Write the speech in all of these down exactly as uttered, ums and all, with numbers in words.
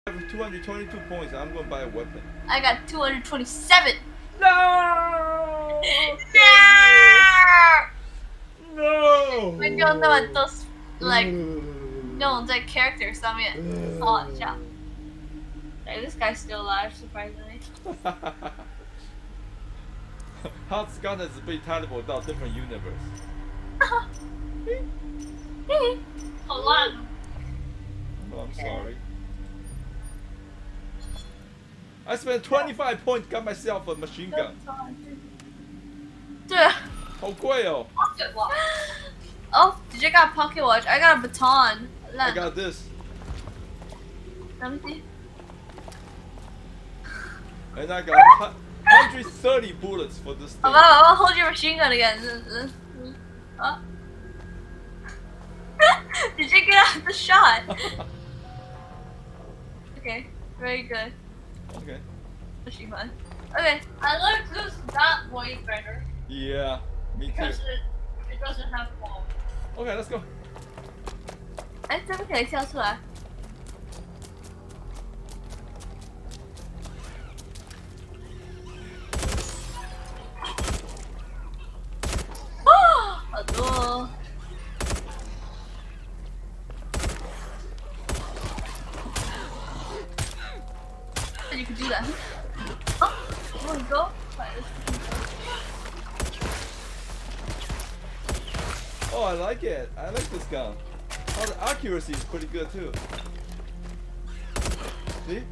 I have two hundred twenty-two points. I'm gonna buy a weapon. I got two hundred twenty-seven. No! No! 没有那么多 like 用在 character 上面，好好笑。Like, this guy's still alive, surprisingly. Hot Scott has been teleport 到 different universe. Hold on. Oh, I'm sorry. I spent twenty-five points, got myself a machine gun. 对啊。 好贵哦。 Oh, did you got a pocket watch? I got a baton. I got this. Let me see. And I got one hundred thirty bullets for this thing. I'm gonna, I'm gonna hold your machine gun again. Huh? Did you get out the shot? Okay, very good. Okay. Machine gun. Okay. I like this that way better. Yeah, me too. Because it, it doesn't have walls. Okay, let's go. 哎，这边可以跳出来。哦，好多哦。You can do that. Oh, there we go. Oh, I like it. I like this gun. Oh, the accuracy is pretty good too. See?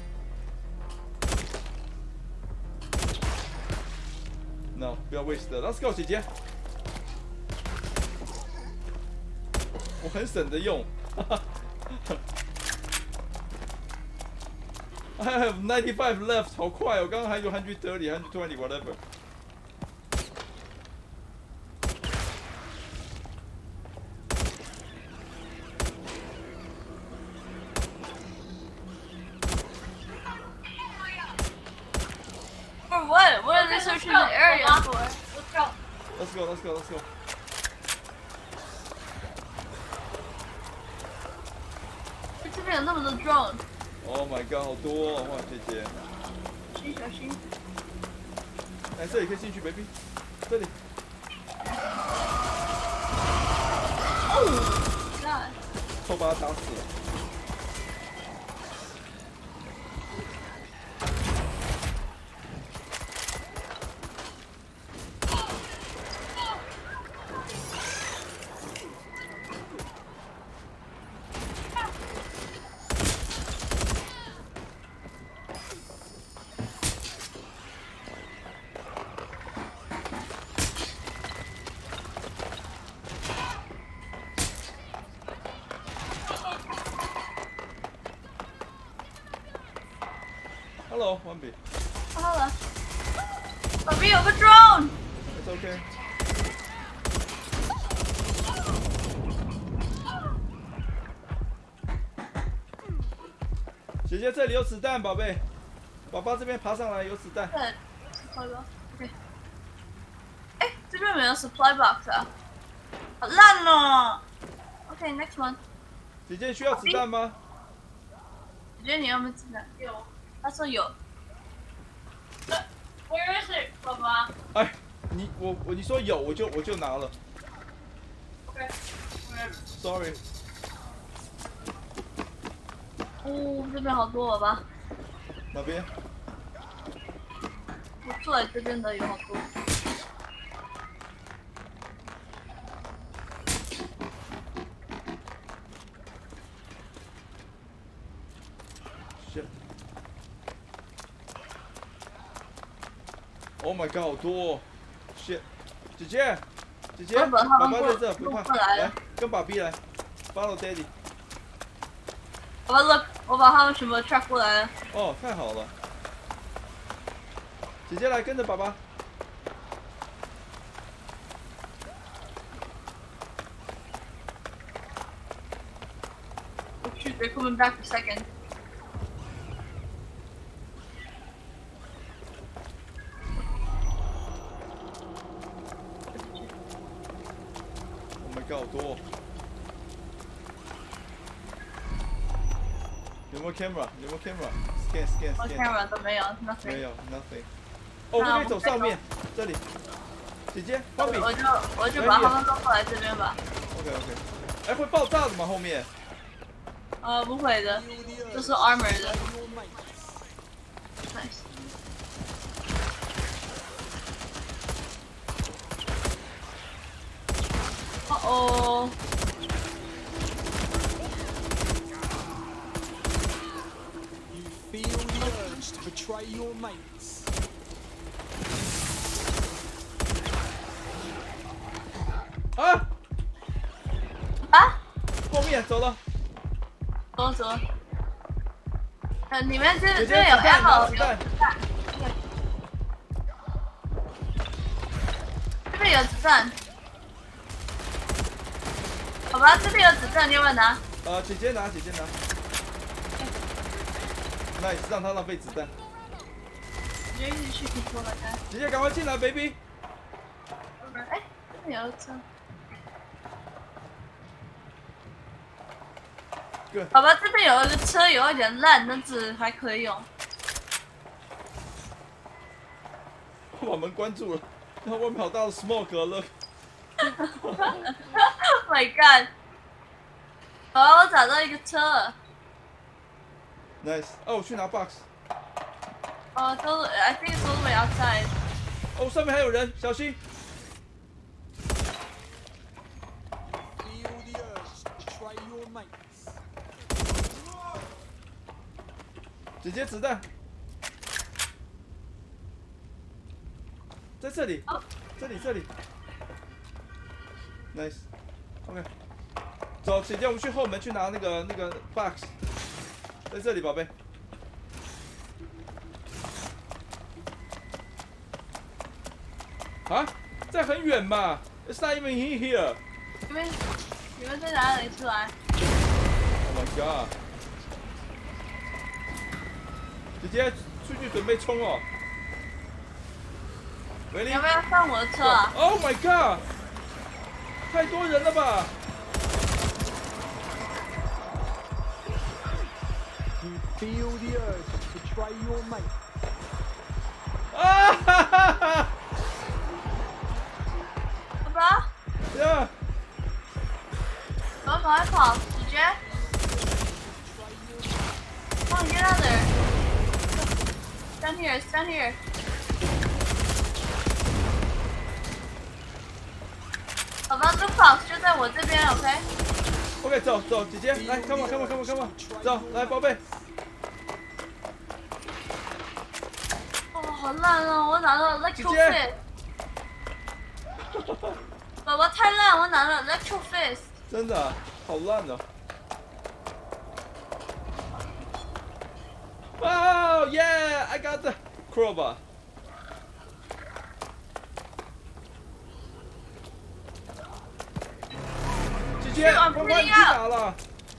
No, 不要 waste. Let's go, 姐姐。我很省着用。I have ninety-five left. 好快哦，刚刚还有one hundred thirty, one hundred twenty, whatever. For what? What are they searching the area for? Let's go. Let's go, let's go, let's go. 这边有那么多 drone. Oh my god, 好多哦！哇，姐姐。 小心小心。 来，这里可以进去 ，baby。这里。 哦 ，God。 臭把他打死了。Hello, one B. Hello. 旁边有个 drone. It's okay. 姐姐，这里有子弹，宝贝。宝宝这边爬上来有子弹。 对，好的 ，OK。哎，这边没有 supply box 啊，好烂哦。OK, next one. 姐姐需要子弹吗？ 姐姐，你有没有子弹？有。他说有。Where is it, 爸爸？ 哎，你我我你说有，我就我就拿了。 OK. Sorry. 哦，这边好多了吧？ 哪边？ 我坐在这边的有好多。 Shit. Oh my god, 好多哦 ！Shit， 姐姐，姐姐，爸爸在这，不怕，来，跟爸比来 ，Follow Daddy。 爸爸 look， 我把他们全部 track 过来了。 哦，太好了。姐姐来跟着爸爸。 Oh shoot, they're coming back a second. Oh my god，好多。 有没有 camera？ 有没有 camera？scan scan scan。我 camera 都没有 ，nothing。 没有 nothing。哦，我可以走上面，这里。姐姐，芭比。 我就我就把他们弄过来这边吧。 OK OK。哎，会爆炸的吗？后面？ 呃，不会的，这是 armor 的。Nice。哦哦。 Feel the urge to betray your mates. 啊！ 啊！ 后面走了。 走走。呃，里面这这有 ammo， 有子弹。这边有子弹。好吧，这边有子弹，你要不要拿？ 呃，姐姐拿，姐姐拿。Nice， 让他浪费子弹。 直接去去说了该。 姐姐赶快进来 ，baby。 哎，这边有车。好吧，这边有一个车有一点烂，但是还可以用。 我把门关住了，然后外面好大的 smoke 了。 Oh my god！ 好，我找到一个车。 Nice。哦，我去拿 box。 哦，都 I think it's all the way outside。 哦，上面还有人，小心。 Feel the urge to betray your mates. 姐姐子弹。在这里，这里这里。Nice。OK。走，姐姐，我们去后门去拿那个那个 box。在这里，宝贝。啊，在很远嘛 ？It's not even in here。 你们你们在哪里出来 ？Oh my god！ 姐姐出去准备冲哦。 你要不要上我的车啊 ？Oh my god！ 太多人了吧！ Feel the urge to betray your mate. 啊哈哈哈！ 好吧。 呀！ 我要赶快跑，直接。Come on, get out there. Stand here, stand here. 好吧，这 box 就在我这边 ，OK？OK， 走走，姐姐，来 ，come on，come on，come on，come on， 走，来，宝贝。 好烂哦！我拿了 electro fist， 宝宝太烂，我拿了 electro fist。 真的、啊，好烂哦！哦、oh, 耶 ，I got the crowbar。姐姐，乖乖，你去哪了？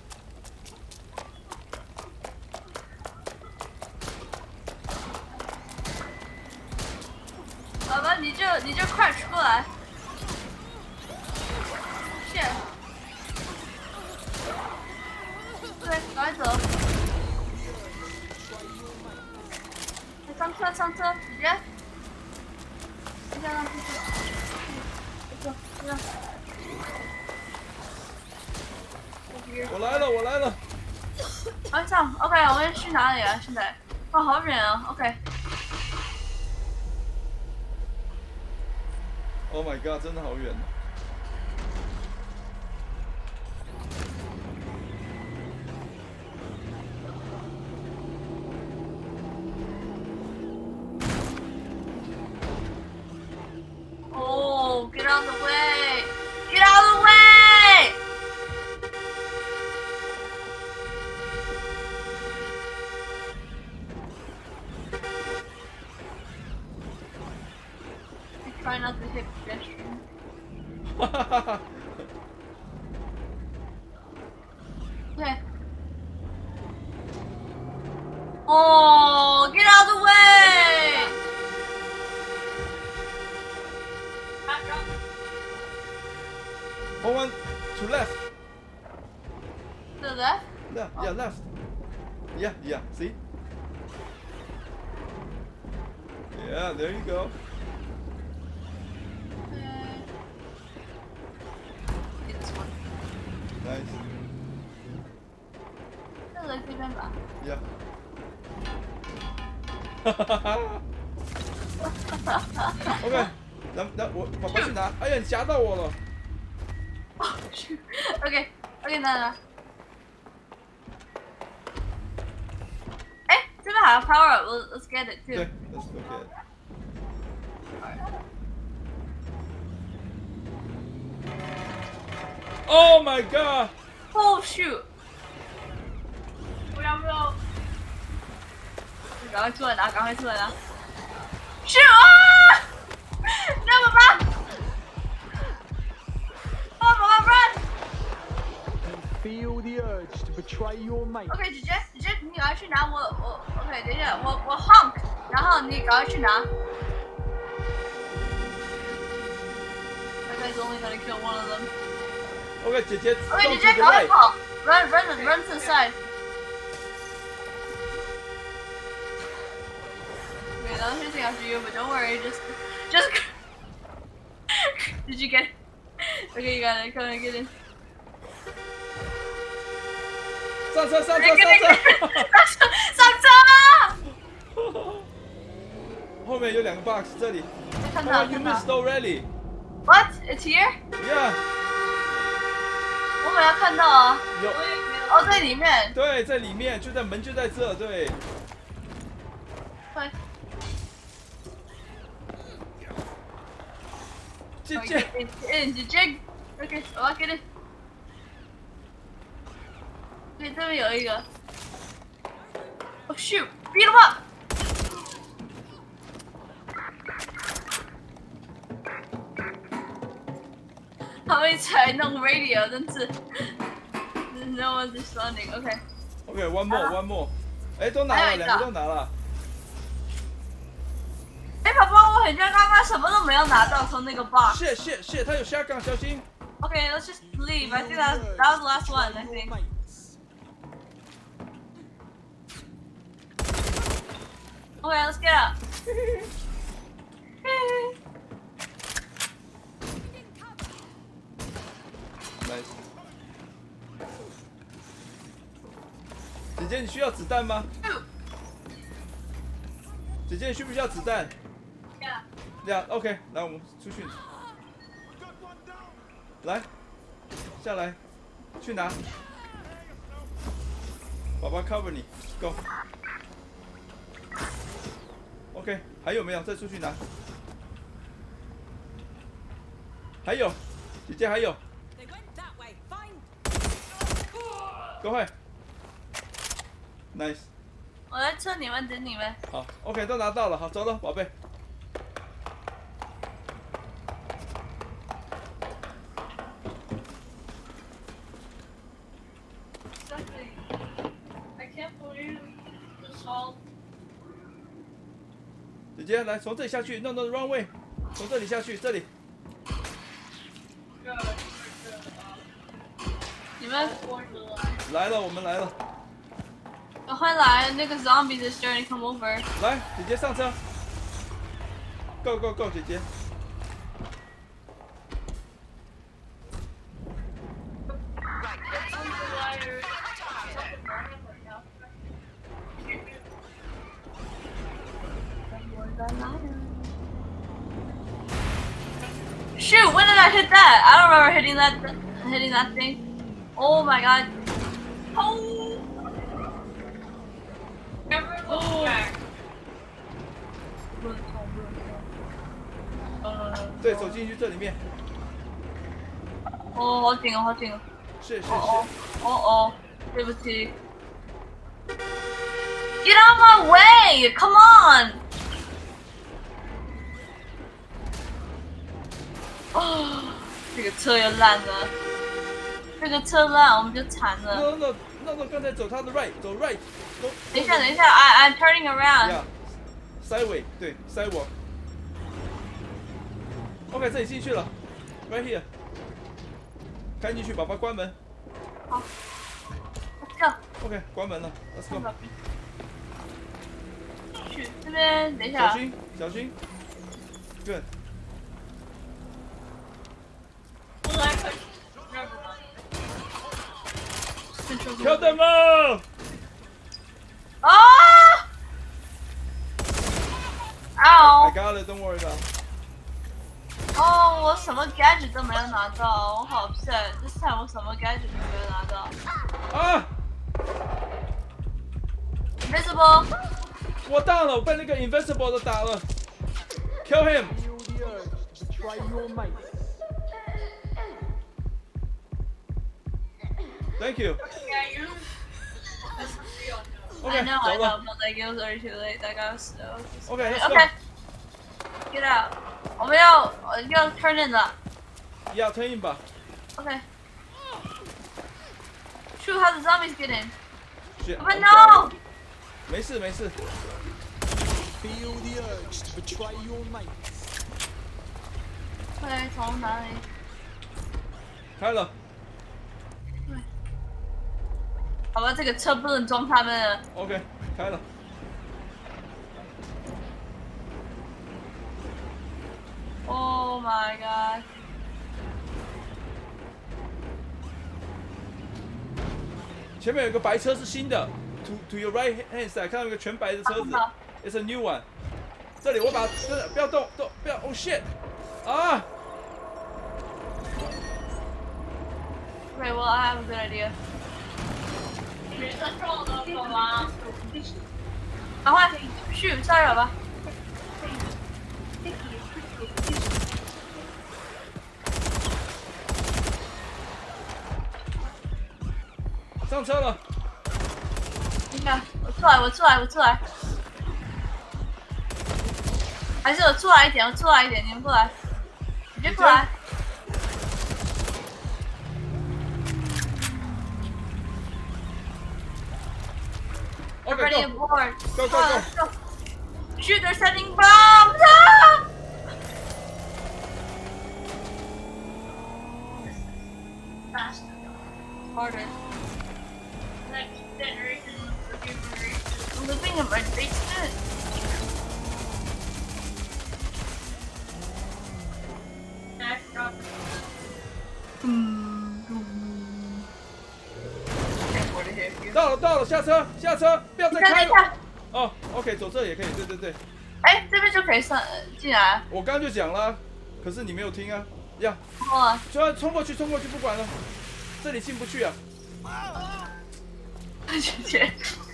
宝宝，你就你就快出过来！是。对，赶快走。上车，上车，直接。直接上车。走，走。 我来了，我来了。 啊，上 ，OK， 我们去哪里啊？现在？哦，好远啊 ，OK。 Oh my god， 真的好远。 Oh, get out of the way! Get out of the way! Try not to hit pedestrian. Okay. Oh, get out of the way! Hold on to left. To the left? Yeah, yeah, left. Yeah, yeah. See? Yeah, there you go. This one. Nice. 这个这边吧。 Yeah. 哈哈哈哈。OK， 那那我爸爸去拿。哎呀，你夹到我了。 Oh shoot. OK OK， 拿拿。哎，这边还有 power up，let's get it too. 对 ，let's go get it. Oh my god! Oh shoot! 不要不要！赶快出来拿，赶快出来拿！Shoot 啊！那爸爸，爸爸爸 run！ Feel the urge to betray your mate. OK， 姐姐姐姐，你赶快去拿我我 OK， 等一下，我我 honk， 然后你赶快去拿。That guy's only gonna kill one of them. OK， 姐姐 OK， 动姐姐赶快跑 ，run run run to the side. Okay, I was chasing after you, but don't worry, just just. Did you get it? Okay, you got it. Come on, get in. 上车上车 Get 上 in, 车！ get in. 上车啊！ 后面有两个 box， 这里。 看 Oh, 到 you 看到。 missed already. What? It's here? Yeah. 我没有看到啊。 有。 哦，在里面。 对，在里面，就在门就在这，对。 对。 姐姐。 嗯，姐姐。OK， 我要 get in。对，这边有一个。Oh shoot! Beat him up! 他们一起来弄 radio， 真是 ，no one's responding. OK. OK，one more，one more。哎，都拿了，两个都拿了。 哎，宝宝，我很像刚刚什么都没有拿到，从那个 box。 shit shit shit，他有下杠，小心。 Okay, let's just leave. I think that that was the last one. I think. Okay, let's get out. Nice. 姐姐，你需要子弹吗？姐姐，你需不需要子弹？ Yeah. 呀 ，OK， 来，我们出去。来，下来，去拿。爸爸 cover 你 ，Go。OK， 还有没有？再出去拿。还有，姐姐还有。Go ahead。Nice。 我在车里面等你们。 好 ，OK， 都拿到了，好，走了，宝贝。姐姐，来从这里下去，弄到 runway， 从这里下去，这里。 你们来了，我们来了。 赶快来，那个 zombie is starting to come over。 来，姐姐上车。Go go go， 姐姐。 Shoot! When did I hit that? I don't remember hitting that hitting that thing. Oh my god! Oh! Oh! 对，走进去这里面。 哦，好紧哦，好紧哦。 是是是。 哦哦哦，对不起。Get out of my way! Come on! 哦，这个车又烂了，这个车烂我们就惨了。 No no no no， 刚才走他的 right， 走 right。 等一下，等一下 ，I I'm turning around。 Yeah， sideway， 对 sidewalk。OK， 这里进去了 ，right here。开进去，宝宝关门。 好。 go。 OK， 关门了 ，Let's go。 去这边，等一下。 小心，小心。Good。Kill them all！ 啊！ I got it, don't worry about it. 哦，我什么 gadget 都没有拿到，我好 upset。这次我什么 gadget 都没有拿到。 啊 ！Invisible。 我到了，我被那个 Invisible 的打了。Kill him！ Feel the urge to betray your mates. Thank you. I know, I 走 know, 了。 but like it was already too late. That guy was slow. OK，Let's go。 Okay. Get out. 我们要要 turn in 了。 要 turn in 吧。 Okay. Shoot, how the zombies get in? Shit, But I'm no! sorry. 没事没事。 Feel the urge to betray your mates. 对，从哪里？ 开了。 好吧，这个车不能装他们了。 OK， 开了。 Oh my god！ 前面有个白车是新的 ，to to your right hand side， 看到一个全白的车子 ，It's a new one。这里我把这不要动动不要 ，Oh shit！ 啊 Okay, well I have a good idea. 赶快去骚扰吧。 上车了。 你看，我出来，我出来，我出来。还是我出来一点，我出来一点，你们过来，你就过来。 OK， Ready go aboard. go go go. go. Shoot, they're setting bombs! Ah! Faster. Harder. Next generation I'm living in my basement. Hmm. 到了到了，下车下车，不要再开了。 你看， 哦 ，OK， 走这也可以，对对对。 哎，这边就可以上进来。 我刚刚就讲了，可是你没有听啊。呀， 哇， 冲冲过去，冲过去，不管了，这里进不去啊。 谢谢。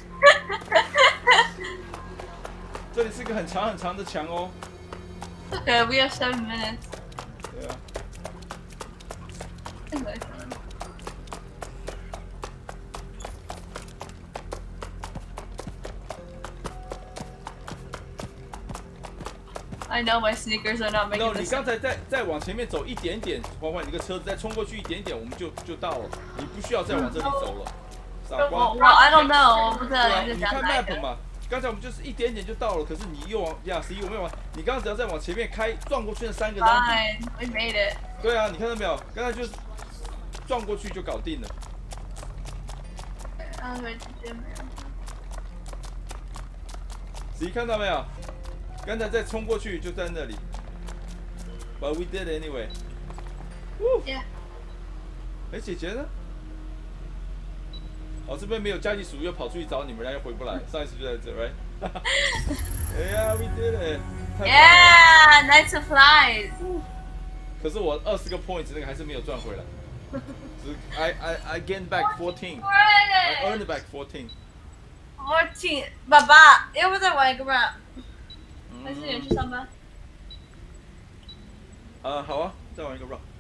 这里是个很长很长的墙哦。 Okay, we have seven minutes. 对啊。I know my sneakers are not making No， this. 你刚才再再往前面走一点点，缓缓，你个车子再冲过去一点点，我们就就到了。你不需要再往这里走了，傻瓜。 我我 I don't know， 我不知道对啊， 你是你看讲哪一 map 个。 嘛，刚才我们就是一点点就到了，可是你又往呀，十一我没有往，你刚刚只要再往前面开，撞过去那三个 zombie。 Fine, we made it. 对啊，你看到没有？刚才就是撞过去就搞定了。 啊，对，直接没有。 十一看到没有？刚才再冲过去就在那里。But we did it anyway. Woo! Yeah. 哎，姐姐呢？哦，这边没有加急鼠，又跑出去找你们，然后又回不来。上一次就在这 ，right？ 哎呀 ，we did it！ 太棒了 Yeah, nice supplies. 可是我二十个 points 那个还是没有赚回来。只 I I I gained back fourteen. I earned back fourteen. Fourteen， 爸爸，要不再玩一个吧？还是你去上班？ 啊，好啊，再玩一个 round。